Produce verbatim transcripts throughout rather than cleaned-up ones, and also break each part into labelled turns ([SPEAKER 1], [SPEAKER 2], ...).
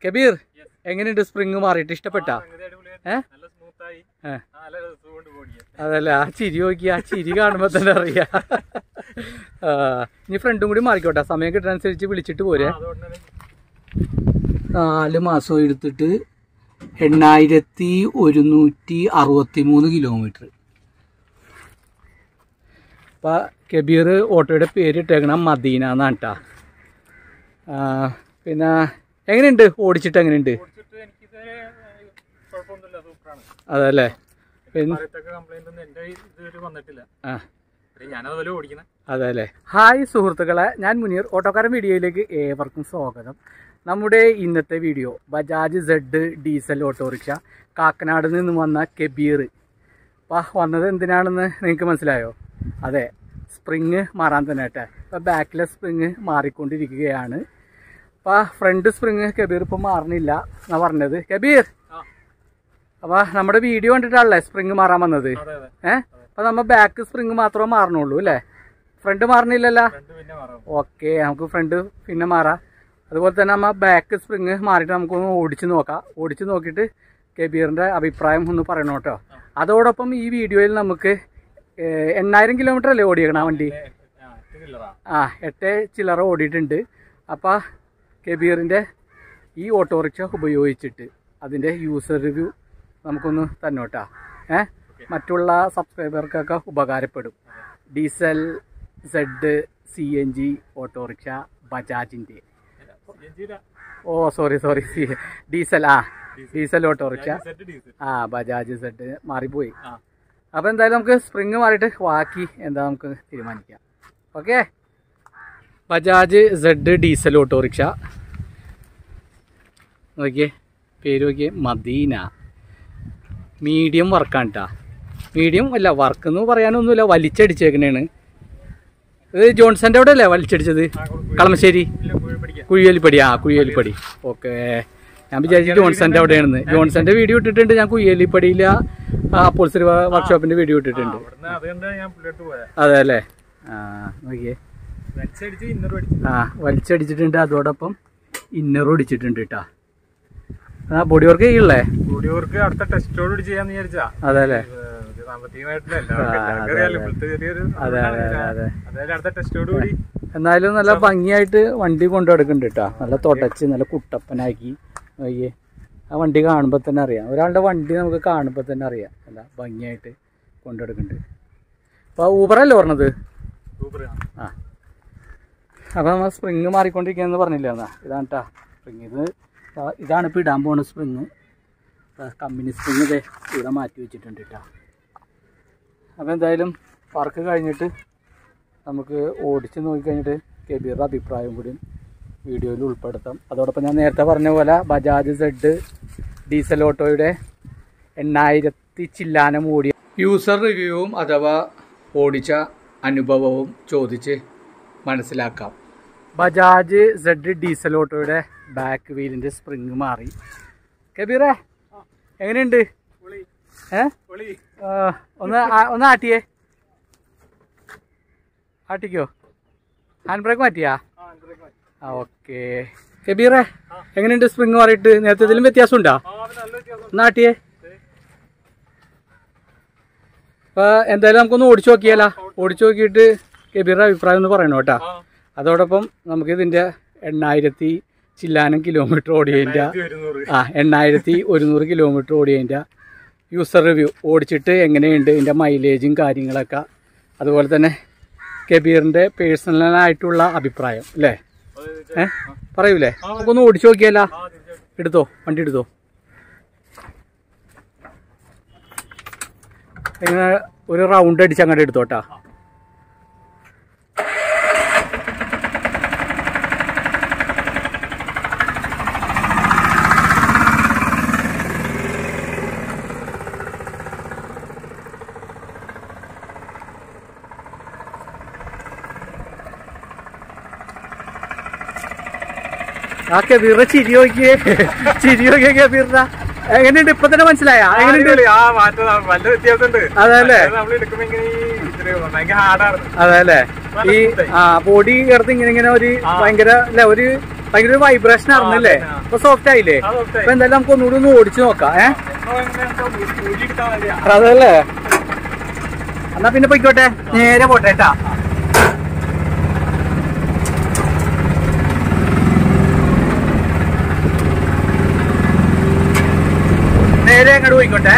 [SPEAKER 1] കബീർ, എങ്ങനെയുണ്ട് സ്പ്രിങ് മാറിയിട്ട്? ഇഷ്ടപ്പെട്ടാ? ഏഹ് അതല്ല, ആ ചിരി നോക്കി, ആ ചിരി കാണുമ്പോ തന്നെ അറിയാ. ഇനി ഫ്രണ്ടും കൂടി മാറിക്കോട്ടെ, സമയം കിട്ടുന്നതനുസരിച്ച് വിളിച്ചിട്ട് പോരെ. നാല് മാസം എടുത്തിട്ട് എണ്ണായിരത്തി ഒരുന്നൂറ്റി അറുപത്തി മൂന്ന് കിലോമീറ്റർ. അപ്പൊ കബീർ ഓട്ടോയുടെ പേര് ഇട്ടേക്കണം മദീന എന്നാണ് കേട്ടാ. പിന്നെ എങ്ങനെയുണ്ട് ഓടിച്ചിട്ട്? എങ്ങനെയുണ്ട്? അതല്ലേ, അതല്ലേ. ഹായ് സുഹൃത്തുക്കളെ, ഞാൻ മുനീർ. ഓട്ടോക്കാരൻ വീഡിയോയിലേക്ക് ഏവർക്കും സ്വാഗതം. നമ്മുടെ ഇന്നത്തെ video Bajaj Z diesel autorickshaw Kakkanad നിന്ന് വന്ന കബീർ. അപ്പം വന്നത് എന്തിനാണെന്ന് നിങ്ങൾക്ക് മനസ്സിലായോ? അതെ, സ്പ്രിങ് മാറാൻ തന്നെ കേട്ടെ. ഇപ്പം ബാക്കിലെ സ്പ്രിങ് മാറിക്കൊണ്ടിരിക്കുകയാണ്. അപ്പം ഫ്രണ്ട് സ്പ്രിങ് കബീർ ഇപ്പം മാറണില്ല എന്നാ പറഞ്ഞത്. കബീർ, അപ്പൊ നമ്മുടെ വീഡിയോ കണ്ടിട്ടാണല്ലേ സ്പ്രിങ് മാറാൻ വന്നത്? ഏഹ് അപ്പൊ നമ്മ ബാക്ക് സ്പ്രിങ് മാത്രമേ മാറണുള്ളൂ അല്ലേ? ഫ്രണ്ട് മാറണില്ലല്ലോ. ഓക്കെ, നമുക്ക് ഫ്രണ്ട് പിന്നെ മാറാം. അതുപോലെ തന്നെ നമ്മ ബാക്ക് സ്പ്രിങ് മാറിയിട്ട് നമുക്കൊന്ന് ഓടിച്ച് നോക്കാം. ഓടിച്ച് നോക്കിയിട്ട് കബീറിന്റെ അഭിപ്രായം ഒന്ന് പറയണം കേട്ടോ. അതോടൊപ്പം ഈ വീഡിയോയിൽ നമുക്ക് എണ്ണായിരം കിലോമീറ്റർ അല്ലേ ഓടിയേക്കണ വണ്ടി? ആ, എട്ട് ചില്ലറ ഓടിയിട്ടുണ്ട്. അപ്പൊ കബീറിന്റെ ഈ ഓട്ടോറിക്ഷ ഉപയോഗിച്ചിട്ട് അതിന്റെ യൂസർ റിവ്യൂ നമുക്കൊന്ന് തന്നോട്ടാ. ഏഹ് മറ്റുള്ള സബ്സ്ക്രൈബർക്കൊക്കെ ഉപകാരപ്പെടും. Diesel Z C N G autorickshaw ബജാജിന്റെ. Oh sorry sorry diesel. ആ ഡീസൽ ഓട്ടോറിക്ഷ. ആ ബജാജ് സെഡ് മാറിപ്പോയി. അപ്പൊ എന്തായാലും നമുക്ക് സ്പ്രിങ് മാറിയിട്ട് ബാക്കി എന്താ നമുക്ക് തീരുമാനിക്കാം. Okay, Bajaj Z diesel autorickshaw നോക്കിയേ, പേര് നോക്കിയേ, മദീന. മീഡിയം വർക്കാണ് കേട്ടോ. മീഡിയം അല്ല, വർക്ക് എന്ന് പറയാനൊന്നുമില്ല, വലിച്ചടിച്ചേക്കണേണ്. ഇത് ജോൺസന്റെ അവിടെ അല്ലേ വലിച്ചടിച്ചത്? കളമശ്ശേരി കുഴിയലിപ്പടി. ആ കുഴിയലിപ്പടി. ഓക്കെ, ഞാൻ വിചാരിച്ചു ജോൺസന്റെ അവിടെയാണെന്ന്. ജോൺസന്റെ വീഡിയോ ഇട്ടിട്ടുണ്ട് ഞാൻ. കുഴിയലിപ്പടിയിലെ അപ്പോൾസറി വർക്ക്ഷോപ്പിന്റെ വീഡിയോ ഇട്ടിട്ടുണ്ട്. അതെ അല്ലേ? ആ നോക്കിയേ, ആ വലിച്ചടിച്ചിട്ടുണ്ട്. അതോടൊപ്പം ഇന്നറും അടിച്ചിട്ടുണ്ട് കേട്ടാ. ആ ബോഡി വർക്ക് ചെയ്യല്ലേ?
[SPEAKER 2] ബോഡി വർക്ക് അടുത്ത ടെസ്റ്റോട് ചെയ്യാന്ന് വിചാരിച്ചാ.
[SPEAKER 1] അതെ അല്ലേ? എന്നാലും നല്ല ഭംഗിയായിട്ട് വണ്ടി കൊണ്ടു നടക്കുന്നുണ്ട് കേട്ടാ. നല്ല തുടച്ച് നല്ല കുട്ടപ്പനാക്കി നോക്കിയേ. ആ വണ്ടി കാണുമ്പോ തന്നെ അറിയാം. ഒരാളുടെ വണ്ടി നമുക്ക് കാണുമ്പോ തന്നെ അറിയാം നല്ല ഭംഗിയായിട്ട് കൊണ്ടു നടക്കുന്നുണ്ട്. അപ്പൊ ഊബറല്ലേ പറഞ്ഞത്? ആ, അപ്പൊ നമ്മൾ സ്പ്രിങ് മാറിക്കൊണ്ടിരിക്കുകയെന്ന് പറഞ്ഞില്ല എന്നാ. ഇതാണ് കേട്ടാ സ്പ്രിങ്. ഇത് ഇതാണ് ഇപ്പോൾ ഇടാൻ പോകുന്ന സ്പ്രിങ്. കമ്പനി സ്പ്രിങ് ഇതേ ഇവിടെ മാറ്റി വെച്ചിട്ടുണ്ട് കേട്ടോ. അപ്പോൾ എന്തായാലും വർക്ക് കഴിഞ്ഞിട്ട് നമുക്ക് ഓടിച്ച് നോക്കിക്കഴിഞ്ഞിട്ട് കബീറിൻ്റെ അഭിപ്രായം കൂടി വീഡിയോയിൽ ഉൾപ്പെടുത്താം. അതോടൊപ്പം ഞാൻ നേരത്തെ പറഞ്ഞ പോലെ ബജാജ് സെഡ് ഡീസൽ ഓട്ടോയുടെ എണ്ണായിരത്തി ചില്ലാനം ഓടിയ യൂസർ റിവ്യൂവും അഥവാ ഓടിച്ച അനുഭവവും ചോദിച്ച് മനസ്സിലാക്കാം. ബജാജ് സെഡ് ഡീസൽ ഓട്ടോയുടെ ബാക്ക് വീലിന്റെ സ്പ്രിങ് മാറി. കബീറേ, എങ്ങനെയുണ്ട്? ഏ ഒന്ന് ഒന്ന് ആട്ടിയേ. ആട്ടിക്കോ. Hand brake മാറ്റിയാ? ആ ഓക്കെ. കബീറേ, എങ്ങനെയുണ്ട് സ്പ്രിങ് മാറിയിട്ട്? നേരത്തെ ഇതിലും വ്യത്യാസം ഉണ്ടോ? ഒന്ന് ആട്ടിയേ. അപ്പൊ എന്തായാലും നമുക്കൊന്ന് ഓടിച്ചു നോക്കിയാലോ. ഓടിച്ചു നോക്കിയിട്ട് കബീറിന്റെ അഭിപ്രായം ഒന്ന് പറയണോ കേട്ടോ. അതോടൊപ്പം നമുക്കിതിൻ്റെ എണ്ണായിരത്തി ചില്ലാനം കിലോമീറ്റർ ഓടിയതിൻ്റെ ആ എണ്ണായിരത്തി ഒരുന്നൂറ് കിലോമീറ്റർ ഓടിയതിൻ്റെ യൂസർ റിവ്യൂ ഓടിച്ചിട്ട് എങ്ങനെയുണ്ട്, ഇതിൻ്റെ മൈലേജും കാര്യങ്ങളൊക്കെ, അതുപോലെ തന്നെ കബീറിൻ്റെ പേഴ്സണലായിട്ടുള്ള അഭിപ്രായം അല്ലേ? ഏ പറയൂലേ? നമുക്കൊന്ന് ഓടിച്ചു നോക്കിയാലോ. എടുത്തോ, വണ്ടി എടുത്തോ. ഇങ്ങനെ ഒരു റൗണ്ട് അടിച്ച് അങ്ങോട്ട് എടുത്തോട്ടാ. ആ കബീറിന്റെ ചിരി നോക്കിയേ, ചിരി നോക്കിയേ കബീറിന്റെ. എങ്ങനെയുണ്ട് ഇപ്പൊ തന്നെ മനസ്സിലായ? അതല്ലേ? അതല്ലേ? ഈ ആ ബോഡി കിടന്ന് ഇങ്ങനെ ഇങ്ങനെ ഒരു ഭയങ്കര അല്ല ഒരു ഭയങ്കര വൈബ്രേഷൻ ആയിരുന്നല്ലേ? ഇപ്പൊ സോഫ്റ്റ് ആയില്ലേ? അപ്പൊ എന്തായാലും നമുക്ക് ഒന്നുകൂടി ഒന്ന് ഓടിച്ചു നോക്കാം. ഏഹ് അതല്ലേ? എന്നാ പിന്നെ പോയിക്കോട്ടെ, നേരെ പോട്ടെ കേട്ടാ. നേരെ അങ്ങോട്ട് പോയിക്കോട്ടെ.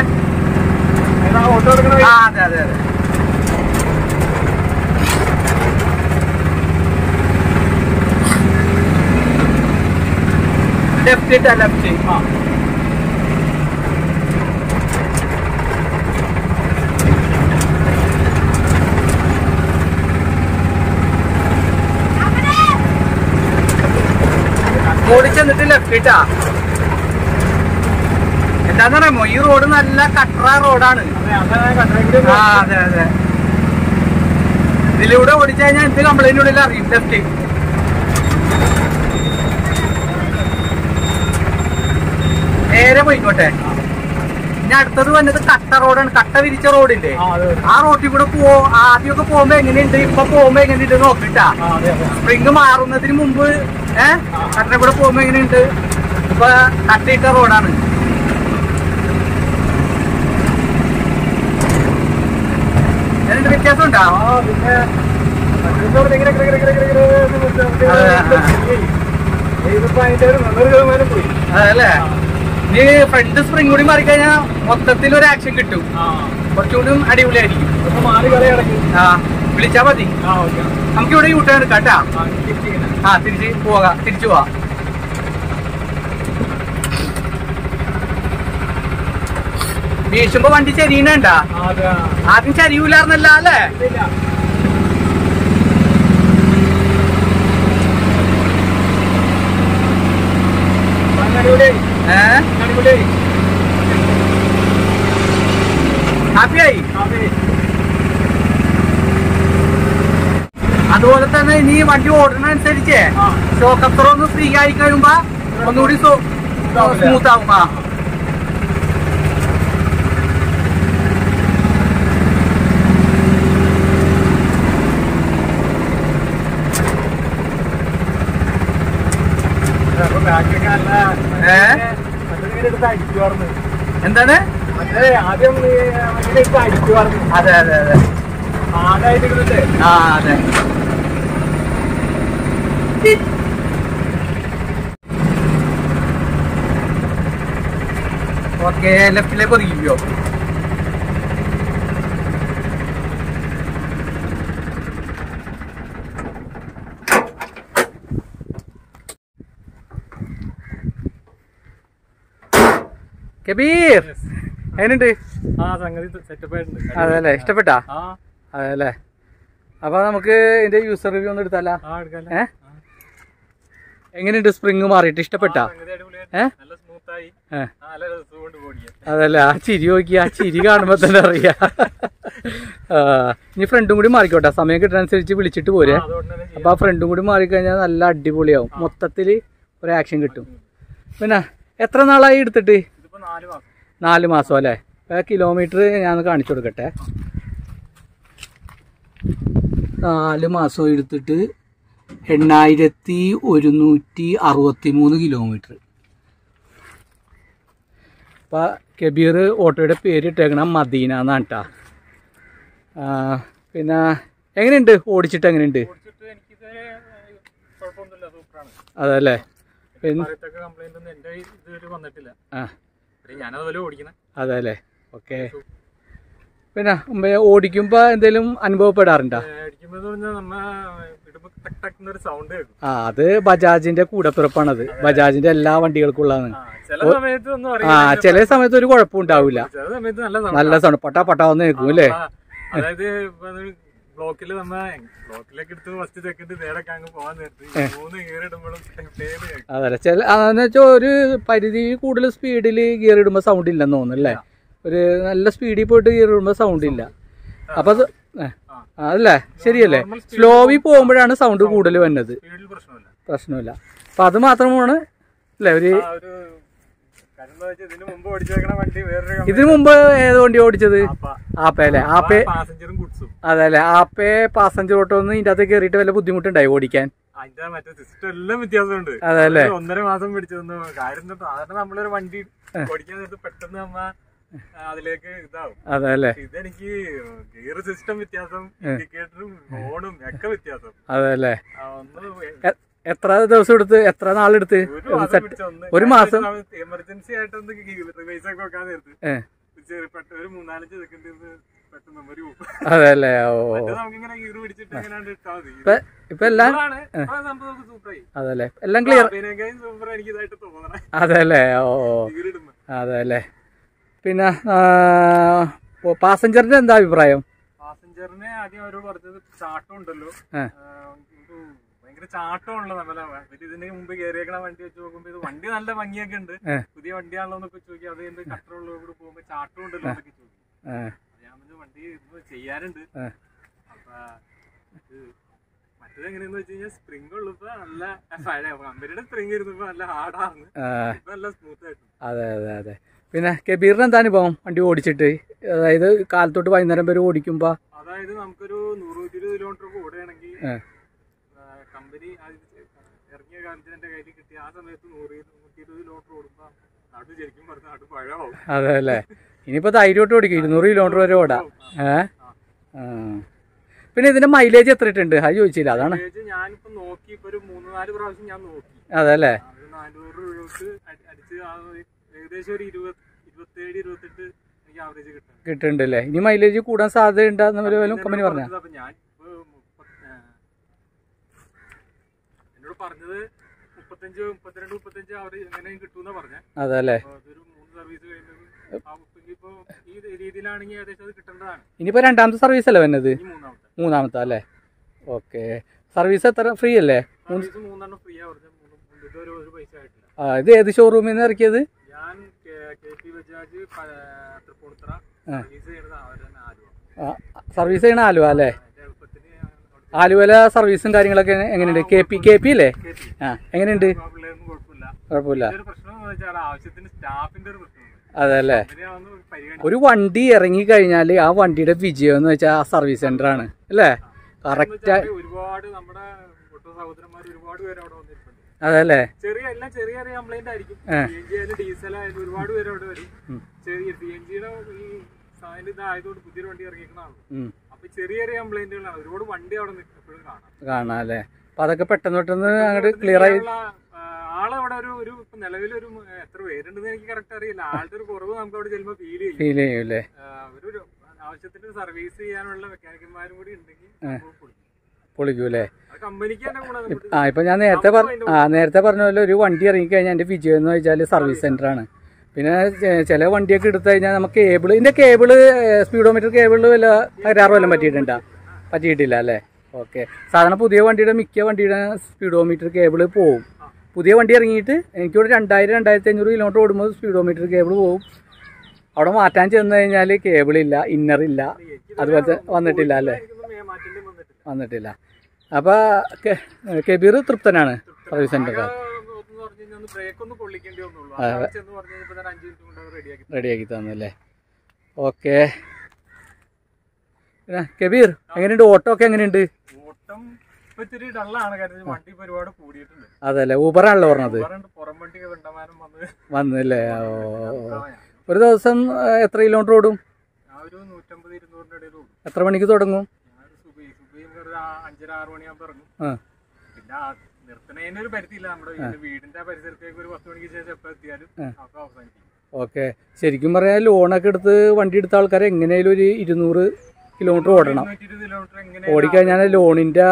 [SPEAKER 1] ആ അതെ അതെ അതെ. ലെഫ്റ്റ് ഇട്ടാ ലെഫ്റ്റ്. ആ ഓടിച്ചെന്നിട്ട് ലെഫ്റ്റ് ഇട്ടാ. എന്താന്ന് പറയുമ്പോ ഈ റോഡ് നല്ല കട്ടറ റോഡാണ്. ആ അതെ അതെ. ഇതിലൂടെ ഓടിച്ചു കഴിഞ്ഞാൽ എന്ത് കംപ്ലൈന്റിനുള്ളിൽ അറിയും. ലെഫ്റ്റ് നേരെ പോയിക്കോട്ടെ. ഇനി അടുത്തത് വന്നത് കട്ട റോഡാണ്. കട്ട വിരിച്ച റോഡില്ലേ, ആ റോഡിൽ കൂടെ പോ. ആദ്യമൊക്കെ പോകുമ്പോ എങ്ങനെയുണ്ട്, ഇപ്പൊ പോകുമ്പോ എങ്ങനെയുണ്ട് നോക്കിട്ടാ. സ്പ്രിങ് മാറുന്നതിന് മുമ്പ് ഏഹ് കട്ട കൂടെ പോകുമ്പോ എങ്ങനെയുണ്ട്. ഇപ്പൊ കട്ടയിട്ട റോഡാണ്. അതിന്റെ വ്യത്യാസം ഉണ്ടോ? അതല്ലേ? ഇനി ഫ്രണ്ട് സ്പ്രിംഗ് കൂടി മാറിക്കഴിഞ്ഞാൽ മൊത്തത്തിൽ ഒരു ആക്ഷൻ കിട്ടും. കുറച്ചുകൂടി അടിപൊളിയായിരിക്കും. ആ വിളിച്ചാ മതി. നമുക്ക് ഇവിടെ യൂട്ടേൺ എടുക്കാം കേട്ടാ. ആ തിരിച്ച് പോകാം, തിരിച്ചു പോവാം. വീശുമ്പോ വണ്ടി ചരിയണണ്ട. ആദ്യം ചരിയൂലാർന്നല്ല അല്ലേ? ഹാപ്പിയായി. അതുപോലെ തന്നെ ഇനി വണ്ടി ഓടുന്നതനുസരിച്ച് ഷോക്ക് അത്ര ഒന്ന് ഫ്രീ ആയി കഴിയുമ്പോ ഒന്നുകൂടി സ്മൂത്ത് ആവും. ആ എന്താണ്? ആദ്യം അതെ അതെ അതെ. ആ അതെ. ഓക്കെ, ലെഫ്റ്റിലേക്ക് ഒതുക്കിക്കോ. കബീർ എങ്ങനെയുണ്ട്? അതല്ലേ, ഇഷ്ടപ്പെട്ടാ? അതല്ലേ. അപ്പൊ നമുക്ക് ഇതിന്റെ യൂസർ റിവ്യൂ ഒന്ന് എടുത്താലോ? ഏഹ് എങ്ങനെയുണ്ട്? സ്പ്രിങ് മാറിയിട്ട് ഇഷ്ടപ്പെട്ടാ? ഏഹ് അതല്ലേ, ആ ചിരി നോക്കി. ആ ചിരി കാണുമ്പോ തന്നെ അറിയാ. ഇനി ഫ്രണ്ടും കൂടി മാറിക്കോട്ടെ, സമയം കിട്ടുന്നതനുസരിച്ച് വിളിച്ചിട്ട് പോരെ. അപ്പൊ ആ ഫ്രണ്ടും കൂടി മാറിക്കഴിഞ്ഞാൽ നല്ല അടിപൊളിയാവും. മൊത്തത്തില് ഒരു ആക്ഷൻ കിട്ടും. പിന്നെ എത്ര നാളായി എടുത്തിട്ട്? നാല് മാസം അല്ലേ? കിലോമീറ്റർ ഞാൻ കാണിച്ചു കൊടുക്കട്ടെ. നാല് മാസം എടുത്തിട്ട് എണ്ണായിരത്തി ഒരുന്നൂറ്റി അറുപത്തി മൂന്ന് കിലോമീറ്റർ. അപ്പം കബീർ ഓട്ടോയുടെ പേര് ഇട്ടേക്കണം മദീന എന്നാണ് കേട്ടോ. പിന്നെ എങ്ങനെയുണ്ട് ഓടിച്ചിട്ട്? എങ്ങനെയുണ്ട്? അതല്ലേ. പിന്നെ അതല്ലേ, ഓക്കെ. പിന്നെ ഓടിക്കുമ്പോ എന്തെങ്കിലും അനുഭവപ്പെടാറുണ്ടോ? ആ അത് ബജാജിന്റെ കൂടപ്പിറപ്പാണത്. ബജാജിന്റെ എല്ലാ വണ്ടികൾക്കും ഉള്ളതാണ്. ആ ചില സമയത്ത് ഒരു കുഴപ്പം ഉണ്ടാവില്ല. നല്ല സൗണ്ട് പട്ടാ പട്ടാ വന്ന് കേൾക്കും അല്ലേ?
[SPEAKER 2] ബ്ലോക്കില് നമ്മ ബ്ലോക്കിലേക്ക് എടുത്ത് ഫസ്റ്റ് സെക്കൻഡ് നേരൊക്കെ അങ്ങ് പോകാൻ നേരത്തെ മൂന്ന് ഗിയർ ഇടുമ്പോഴും
[SPEAKER 1] അതല്ലേ. ചില വെച്ചാൽ ഒരു പരിധി കൂടുതൽ സ്പീഡില് ഗിയർ ഇടുമ്പോ സൗണ്ട് ഇല്ലെന്ന് തോന്നുന്നല്ലേ? ഒരു നല്ല സ്പീഡിൽ പോയിട്ട് ഗിയർ ഇടുമ്പോ സൗണ്ട് ഇല്ല. അപ്പൊ അത് അതല്ലേ, ശരിയല്ലേ? സ്ലോവിൽ പോകുമ്പോഴാണ് സൗണ്ട് കൂടുതൽ വരുന്നത്. പ്രശ്നമില്ല. അപ്പൊ അത് മാത്രമാണ് അല്ലേ? ഒരു ഇതിനു മുമ്പ് ഏത് വണ്ടി ഓടിച്ചത്? ആപ്പയല്ലേ? ആപ്പേ അതല്ലേ. ആപ്പേ പാസഞ്ചർ ഓട്ടോ ഒന്നും ഇതിന്റെ അകത്ത് കയറിയിട്ട് വല്ല ബുദ്ധിമുട്ടുണ്ടായി ഓടിക്കാൻ?
[SPEAKER 2] അതിന്റെ മറ്റേ സിസ്റ്റം എല്ലാം വ്യത്യാസമുണ്ട്.
[SPEAKER 1] അതല്ലേ
[SPEAKER 2] ഒന്നര മാസം പിടിച്ചതൊന്നും കാര്യം. സാധാരണ നമ്മളൊരു വണ്ടി ഓടിക്കാൻ നേരത്ത് പെട്ടെന്ന് നമ്മ അതിലേക്ക് ഇതാവും.
[SPEAKER 1] അതല്ലേ
[SPEAKER 2] ഇതെനിക്ക് ഗിയർ സിസ്റ്റം വ്യത്യാസം, ഇൻഡിക്കേറ്ററും ഹോണും ഒക്കെ വ്യത്യാസം.
[SPEAKER 1] അതല്ലേ
[SPEAKER 2] ഒന്ന്
[SPEAKER 1] എത്ര ദിവസം എടുത്ത്, എത്ര നാളെടുത്ത്? ഒരു മാസം.
[SPEAKER 2] എമർജൻസി ആയിട്ടൊന്ന് റിവൈസ് ഒക്കെ വെക്കാൻ നേരത്ത് ഒരു മൂന്നാലഞ്ച് സെക്കൻഡ് പെട്ടെന്ന് മെമ്മറി പോകും.
[SPEAKER 1] അതല്ലേ ഓ
[SPEAKER 2] നമുക്കിങ്ങനെ ഗിയർ പിടിച്ചിട്ട് എങ്ങനെയാണ് ഇട്ടാൽ മതി.
[SPEAKER 1] ഇപ്പൊ എല്ലാം
[SPEAKER 2] സൂപ്പറായി.
[SPEAKER 1] അതല്ലേ എല്ലാം ക്ലിയർ.
[SPEAKER 2] സൂപ്പർ എനിക്ക് ഇതായിട്ട് തോന്നണേ.
[SPEAKER 1] അതല്ലേ ഓ
[SPEAKER 2] ഗിയർ ഇടുമ്പോ.
[SPEAKER 1] അതല്ലേ. പിന്നെ പാസഞ്ചറിന്റെ എന്താ അഭിപ്രായം?
[SPEAKER 2] പാസഞ്ചറിനെ ആദ്യം അവരോട് പറഞ്ഞത് ചാട്ടം ഉണ്ടല്ലോ, ഭയങ്കര ചാട്ടമുള്ള നമ്മളെ ഇതിന് മുമ്പ് കയറിയേക്കണ വണ്ടി വെച്ച് നോക്കുമ്പോ ഇത് വണ്ടി നല്ല ഭംഗിയൊക്കെ ഉണ്ട്, പുതിയ വണ്ടിയാണല്ലോ എന്നൊക്കെ ചോദിക്കും. അത് എന്ത് കട്ടറുള്ള കൂടെ പോകുമ്പോ ചാട്ടം ഉണ്ടല്ലോ എന്നൊക്കെ ചോദിക്കും. ഞാൻ പിന്നെ വണ്ടി ചെയ്യാറുണ്ട്. അപ്പൊ ഇത് മറ്റേത് എങ്ങനെയാന്ന് വെച്ച് കഴിഞ്ഞാൽ സ്പ്രിംഗ് ഉള്ളപ്പോ നല്ല പഴയ കമ്പനിയുടെ സ്പ്രിംഗ് ഇരുന്നപ്പോ നല്ല ഹാർഡാണ്, ഇപ്പൊ നല്ല സ്മൂത്ത് ആയിട്ട്.
[SPEAKER 1] അതെ അതെ അതെ. പിന്നെ കബീറിന് എന്താ അനുഭവം വണ്ടി ഓടിച്ചിട്ട്? അതായത് കാലത്തോട്ട് വൈകുന്നേരം വരെ ഓടിക്കുമ്പോ?
[SPEAKER 2] അതായത് നമുക്കൊരു നൂറ്റി ഇരുപത് കിലോമീറ്റർ ഒക്കെ ഓടുകയാണെങ്കിൽ കമ്പനി ഇറങ്ങിയ കാലത്ത് എന്റെ കയ്യിൽ കിട്ടിയ ആ സമയത്ത് നൂറ് നൂറ്റി ഇരുപത് കിലോമീറ്റർ ഓടുമ്പോ നാട്ടു ശരിക്കും പറഞ്ഞ നാട്ടു പഴമാവും.
[SPEAKER 1] അതെ അല്ലേ. ഇനിയിപ്പോ ധൈര്യമായിട്ട് ഓടിക്കും, ഇരുന്നൂറ് കിലോമീറ്റർ വരെ ഓടാം. ഏഹ് പിന്നെ ഇതിന്റെ മൈലേജ് എത്ര ഇട്ടുണ്ട്? അത് ചോദിച്ചില്ല. അതാണ്
[SPEAKER 2] ഞാനിപ്പോ നോക്കി, ഇപ്പൊ ഒരു മൂന്ന് നാല് പ്രാവശ്യം ഞാൻ നോക്കി.
[SPEAKER 1] അതല്ലേ
[SPEAKER 2] നാനൂറ് രൂപക്ക് അടിച്ച് ഏകദേശം ഒരു ഇരുപത് ഇരുപത്തേഴ് ഇരുപത്തെട്ട് എനിക്ക് ആവറേജ് കിട്ടും
[SPEAKER 1] കിട്ടുന്നുണ്ട് അല്ലേ. ഇനി മൈലേജ് കൂടാൻ സാധ്യത ഉണ്ടെന്ന് കമ്പനി പറഞ്ഞ.
[SPEAKER 2] ഞാൻ എന്നോട് പറഞ്ഞത് മുപ്പത്തഞ്ച് മുപ്പത്തിരണ്ട് മുപ്പത്തഞ്ച് ആവറേജ് എങ്ങനെയും കിട്ടുമെന്നാ പറഞ്ഞ.
[SPEAKER 1] അതല്ലേ
[SPEAKER 2] അതൊരു മൂന്ന് സർവീസ് കഴിയുമ്പോൾ ഇപ്പൊ ഈ രീതിയിലാണെങ്കിൽ ഏകദേശം അത് കിട്ടേണ്ടതാണ്.
[SPEAKER 1] ഇനിയിപ്പോ രണ്ടാമത്തെ സർവീസ് അല്ലേ വരുന്നത്?
[SPEAKER 2] മൂന്നാമത്തെ
[SPEAKER 1] മൂന്നാമത്തെ അല്ലേ. ഓക്കെ. സർവീസ് എത്ര ഫ്രീ അല്ലേ?
[SPEAKER 2] മൂന്നെണ്ണം ഫ്രീ ആ പറഞ്ഞത്. ഒരു പൈസ ആയിട്ടില്ല.
[SPEAKER 1] ആ ഇത് ഏത് ഷോറൂമിൽ നിന്ന് ഇറക്കിയത്?
[SPEAKER 2] ഞാൻ K P Bajaj Tripunithura service ചെയ്യണത് ആലുവ.
[SPEAKER 1] സർവീസ് ചെയ്യണ ആലുവ അല്ലേ. ആലുവല സർവീസും കാര്യങ്ങളൊക്കെ എങ്ങനെയുണ്ട്? കെ പി കെ പി അല്ലേ? ആ എങ്ങനെയുണ്ട്? കുഴപ്പമില്ല. അതല്ലേ. ഒരു വണ്ടി ഇറങ്ങി കഴിഞ്ഞാൽ ആ വണ്ടിയുടെ വിജയം എന്ന് വെച്ചാൽ ആ സർവീസ് സെന്റർ ആണ് അല്ലേ. കറക്റ്റ്.
[SPEAKER 2] ഒരുപാട് നമ്മുടെ സഹോദരന്മാർ ഒരുപാട് പേര് അവിടെ വന്നിട്ടുണ്ട്.
[SPEAKER 1] അതല്ലേ.
[SPEAKER 2] ചെറിയ എല്ലാം ചെറിയ ചെറിയ കംപ്ലൈന്റ് ആയിരിക്കും. സി എൻ ജി ആയാലും ഡീസൽ ആയാലും ഒരുപാട് പേര് അവിടെ വരും. ചെറിയ സി എൻ ജിയുടെ ഈ സാധനം ഇതായതുകൊണ്ട് പുതിയൊരു വണ്ടി ഇറങ്ങിക്കണാണ്. അപ്പൊ ചെറിയ ചെറിയ കംപ്ലൈന്റുകളാണ്. ഒരുപാട് വണ്ടി അവിടെ എപ്പോഴും കാണാം
[SPEAKER 1] കാണാം അല്ലേ. അപ്പൊ അതൊക്കെ പെട്ടെന്ന് പെട്ടെന്ന് അങ്ങോട്ട് ക്ലിയർ ആയി.
[SPEAKER 2] ആളവിടെ ഒരു ഒരു നിലവിലൊരു എത്ര പേരുണ്ടെന്ന് എനിക്ക് കറക്റ്റ് അറിയില്ല. ആളുടെ ഒരു കുറവ് നമുക്ക് അവിടെ ചെല്ലുമ്പോൾ ഫീൽ ചെയ്യും.
[SPEAKER 1] ഫീൽ ചെയ്യും അല്ലേ.
[SPEAKER 2] ഒരു ആവശ്യത്തിന് സർവീസ് ചെയ്യാനുള്ള മെക്കാനിക്കന്മാരും കൂടി ഉണ്ടെങ്കിൽ
[SPEAKER 1] പൊളിക്കൂല്ലേ.
[SPEAKER 2] കമ്പനിക്ക് തന്നെ ഗുണം.
[SPEAKER 1] ആ ഇപ്പൊ ഞാൻ നേരത്തെ പറഞ്ഞു ആ നേരത്തെ പറഞ്ഞ പോലെ ഒരു വണ്ടി ഇറങ്ങിക്കഴിഞ്ഞാൽ എന്റെ വിജയം എന്ന് വെച്ചാൽ സർവീസ് സെന്റർ ആണ്. പിന്നെ ചില വണ്ടിയൊക്കെ എടുത്തു കഴിഞ്ഞാൽ നമുക്ക് കേബിള് ഇതിന്റെ കേബിള് സ്പീഡോമീറ്റർ കേബിള് വല്ല തകരാറ് വല്ലതും പറ്റിയിട്ടുണ്ടോ? പറ്റിയിട്ടില്ല അല്ലേ. ഓക്കെ. സാധാരണ പുതിയ വണ്ടിയുടെ മിക്ക വണ്ടിയുടെ സ്പീഡോമീറ്റർ കേബിള് പോവും. പുതിയ വണ്ടി ഇറങ്ങിയിട്ട് എനിക്കിവിടെ രണ്ടായിരം രണ്ടായിരത്തി അഞ്ഞൂറ് കിലോമീറ്റർ ഓടുമ്പോൾ സ്പീഡോമീറ്റർ കേബിൾ പോവും. അവിടെ മാറ്റാൻ ചെന്ന് കഴിഞ്ഞാൽ കേബിളില്ല, ഇന്നറില്ല, അതുപോലത്തെ വന്നിട്ടില്ല അല്ലേ. വന്നിട്ടില്ല. അപ്പൊ കബീർ തൃപ്തനാണ് സർവീസ് സെന്റർ. റെഡിയാക്കി തന്നല്ലേ. ഓക്കെ. പിന്നെ കബീർ എങ്ങനെയുണ്ട്? ഓട്ടോ ഒക്കെ എങ്ങനെയുണ്ട്?
[SPEAKER 2] ഓട്ടം ഇത്തിരി ഡള്ളാണ്. കാരണം വണ്ടി ഒരുപാട് കൂടിയിട്ടുണ്ട്.
[SPEAKER 1] അതല്ലേ. ഊബറാണല്ലോ പറഞ്ഞത്. വന്നല്ലേ. ഒരു ദിവസം എത്ര കിലോമീറ്റർ ഓടും? എത്ര മണിക്ക് തുടങ്ങും?
[SPEAKER 2] അഞ്ചര ആറ് മണിയാകുമ്പോ ഇറങ്ങും. പിന്നെ നിർത്തണേന് ഒരു പരിധിയില്ല. നമ്മുടെ വീടിന്റെ പരിസരത്തേക്ക് ഒരു പത്ത് മണിക്ക് ശേഷം എപ്പോ എത്തിയാലും അപ്പൊ അവസാനിക്കും. ഓക്കെ.
[SPEAKER 1] ശരിക്കും പറഞ്ഞാൽ ലോണൊക്കെ എടുത്ത് വണ്ടി എടുത്ത ആൾക്കാരെ എങ്ങനെയാലും ഒരു ഇരുന്നൂറ് കിലോമീറ്റർ ഓടണം. ഓടിക്കഴിഞ്ഞാൽ ലോണിന്റെ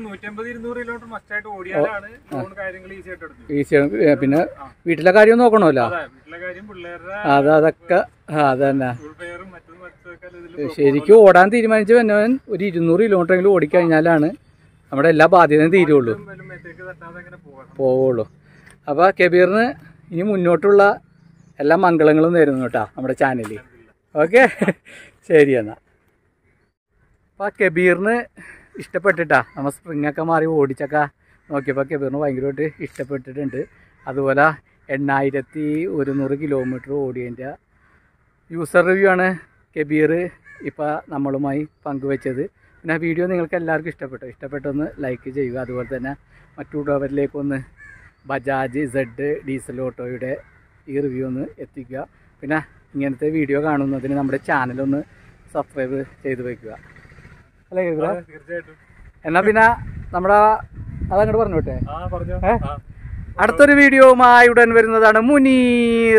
[SPEAKER 1] ഈസി. പിന്നെ വീട്ടിലെ കാര്യം നോക്കണമല്ലോ. അത് അതൊക്കെ അതന്നെ. ശരിക്കും ഓടാൻ തീരുമാനിച്ച് വന്നവൻ ഒരു ഇരുന്നൂറ് കിലോമീറ്റർ എങ്കിലും ഓടിക്കഴിഞ്ഞാലാണ് നമ്മുടെ എല്ലാ ബാധ്യതയും തീരുള്ളൂ പോവുള്ളൂ. അപ്പോൾ കബീറിന് ഇനി മുന്നോട്ടുള്ള എല്ലാ മംഗളങ്ങളും നേരുന്നു കേട്ടോ നമ്മുടെ ചാനലിൽ. ഓക്കെ ശരി എന്നാൽ. അപ്പോൾ കബീറിന് ഇഷ്ടപ്പെട്ടിട്ടാ നമ്മൾ സ്പ്രിങ്ങൊക്കെ മാറി ഓടിച്ചൊക്കെ നോക്കിയപ്പോൾ കബീറിന് ഭയങ്കരമായിട്ട് ഇഷ്ടപ്പെട്ടിട്ടുണ്ട്. അതുപോലെ എണ്ണായിരത്തി ഒരുന്നൂറ് കിലോമീറ്റർ ഓടിയതിൻ്റെ യൂസർ റിവ്യൂ ആണ് കബീർ ഇപ്പോൾ നമ്മളുമായി പങ്കുവെച്ചത്. പിന്നെ വീഡിയോ നിങ്ങൾക്ക് എല്ലാവർക്കും ഇഷ്ടപ്പെട്ടു ഇഷ്ടപ്പെട്ടൊന്ന് ലൈക്ക് ചെയ്യുക. അതുപോലെ തന്നെ മറ്റുള്ളവരിലേക്കൊന്ന് ബജാജ് സെഡ് ഡീസൽ ഓട്ടോയുടെ ഈ റിവ്യൂ ഒന്ന് എത്തിക്കുക. പിന്നെ ഇങ്ങനത്തെ വീഡിയോ കാണുന്നതിന് നമ്മുടെ ചാനലൊന്ന് സബ്സ്ക്രൈബ് ചെയ്ത് വയ്ക്കുക അല്ലേ കേബിറ?
[SPEAKER 2] തീർച്ചയായിട്ടും.
[SPEAKER 1] എന്നാൽ പിന്നെ നമ്മുടെ അതങ്ങോട്ട് പറഞ്ഞോട്ടെ.
[SPEAKER 2] ആ പറഞ്ഞോ.
[SPEAKER 1] അടുത്തൊരു വീഡിയോവുമായി ഉടൻ വരുന്നതാണ് മുനീർ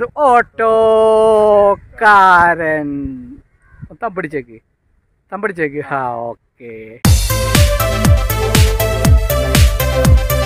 [SPEAKER 1] ഓട്ടോക്കാരൻ. തമ്പടിച്ചേക്ക് തമ്പടിച്ചേക്ക് ഹാ ഓക്കെ.